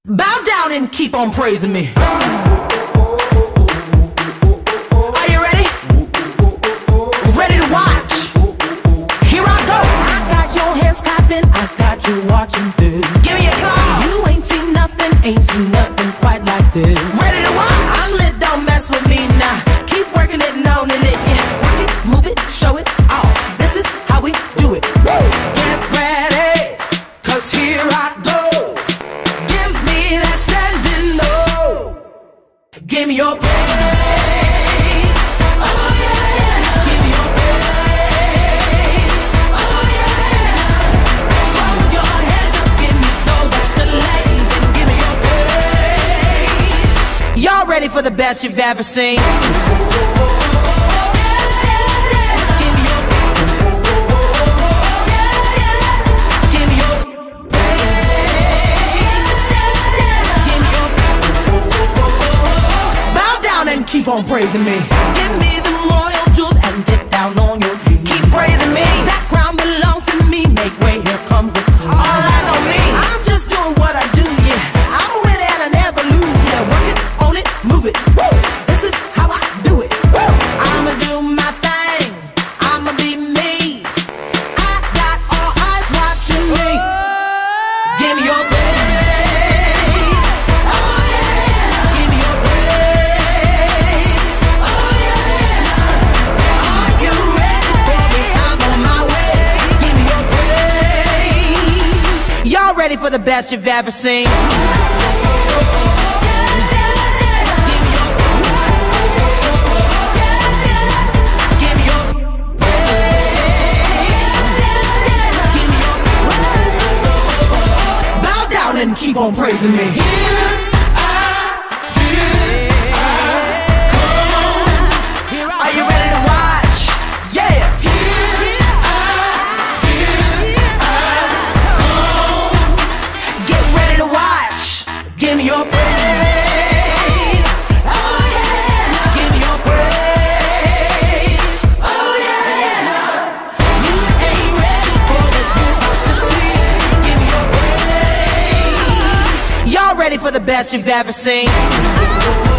Bow down and keep on praising me. Are you ready? Ready to watch? Here I go. I got your hands clapping, I got you watching this. Give me a clap. You ain't seen nothing quite like this. Ready to watch? I'm lit, don't mess with me now. Keep working it and owning it, yeah. Work it, move it, show it off. This is how we do it. Get ready, cause here I go. Give me that standing low. Give me your praise. Oh yeah. Give me your praise. Oh yeah. Throw your hands up, give me those accolades, and give me your praise. Y'all ready for the best you've ever seen? Keep on praising me. Give me the royal jewels and get down on your knees. Keep praising me. That crown belongs to me. Make way, here comes the queen. All eyes on me. I'm just doing what I do, yeah. I'm a winner and I never lose, yeah. Work it, own it, move it. Woo! This is how I do it. Woo! I'ma do my thing. I'ma be me. I got all eyes watching me. Give me your praise. Ready for the best you've ever seen? Bow down and keep on praising me. Are you ready to watch? Yeah! Give me your praise. Oh yeah. Give me your praise. Oh yeah. You ain't ready for what you about to see. Give me your praise. Y'all ready for the best you've ever seen?